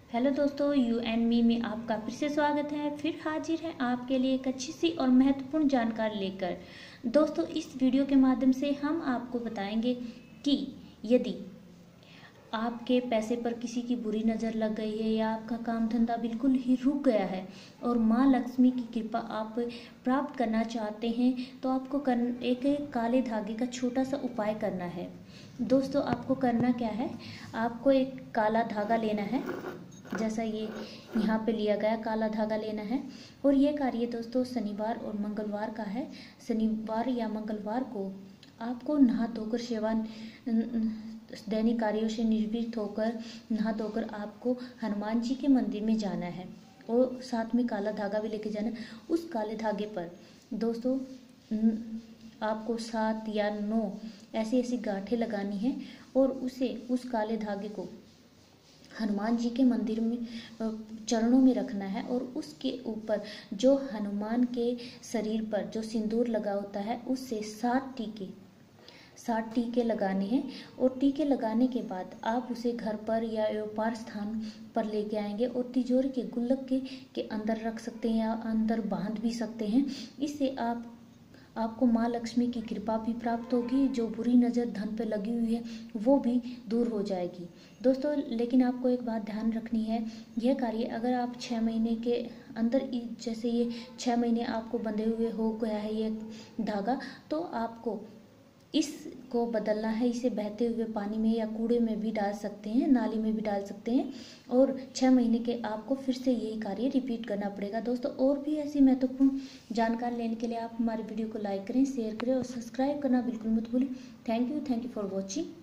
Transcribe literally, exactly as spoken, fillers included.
Hello दोस्तों, you and me में आपका फिर से स्वागत है। फिर हाजिर है आपके लिए एक अच्छी सी और महत्वपूर्ण जानकारी लेकर। दोस्तों, इस वीडियो के माध्यम से हम आपको बताएंगे कि यदि आपके पैसे पर किसी की बुरी नज़र लग गई है या आपका काम धंधा बिल्कुल ही रुक गया है और माँ लक्ष्मी की कृपा आप प्राप्त करना चाहते हैं, तो आपको कर एक काले धागे का छोटा सा उपाय करना है। दोस्तों, आपको करना क्या है, आपको एक काला धागा लेना है, जैसा ये यहाँ पे लिया गया काला धागा लेना है। और ये कार्य दोस्तों शनिवार और मंगलवार का है। शनिवार या मंगलवार को आपको नहा धोकर सेवा दैनिक कार्यों से निवृत्त होकर नहा धोकर आपको हनुमान जी के मंदिर में जाना है और साथ में काला धागा भी लेके जाना है। उस काले धागे पर दोस्तों आपको सात या नौ ऐसी ऐसी गांठें लगानी है और उसे उस काले धागे को हनुमान जी के मंदिर में चरणों में रखना है और उसके ऊपर जो हनुमान के शरीर पर जो सिंदूर लगा होता है उससे सात टीके सात टीके लगाने हैं। और टीके लगाने के बाद आप उसे घर पर या व्यापार स्थान पर लेके आएंगे और तिजोरी के गुल्लक के, के अंदर रख सकते हैं या अंदर बांध भी सकते हैं। इससे आप आपको माँ लक्ष्मी की कृपा भी प्राप्त होगी, जो बुरी नज़र धन पे लगी हुई है वो भी दूर हो जाएगी। दोस्तों, लेकिन आपको एक बात ध्यान रखनी है, यह कार्य अगर आप छः महीने के अंदर, जैसे ये छः महीने आपको बंधे हुए हो गया है ये धागा, तो आपको इसको बदलना है। इसे बहते हुए पानी में या कूड़े में भी डाल सकते हैं, नाली में भी डाल सकते हैं और छः महीने के आपको फिर से यही कार्य रिपीट करना पड़ेगा। दोस्तों, और भी ऐसी महत्वपूर्ण जानकारी लेने के लिए आप हमारे वीडियो को लाइक करें, शेयर करें और सब्सक्राइब करना बिल्कुल मत भूलें। Thank you thank you for watching.